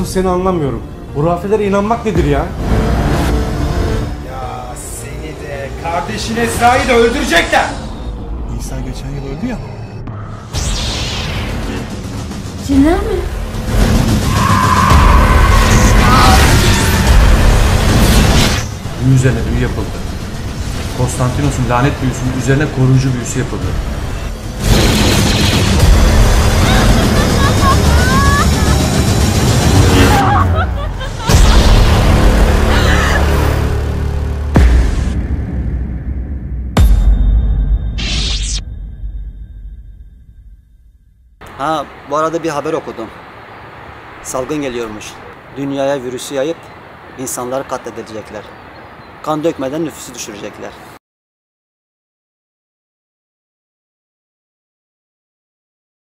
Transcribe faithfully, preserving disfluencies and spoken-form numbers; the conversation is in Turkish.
seni anlamıyorum. Hurafelere inanmak nedir ya? Ya seni de kardeşin Esra'yı da öldürecekler. İsa geçen yıl öldü ya. Cinler mi? Büyü üzerine büyü yapıldı. Konstantinos'un lanet büyüsünün üzerine koruyucu büyüsü yapıldı. Ha, bu arada bir haber okudum. Salgın geliyormuş. Dünyaya virüsü yayıp insanları katledecekler. Kan dökmeden nüfusu düşürecekler.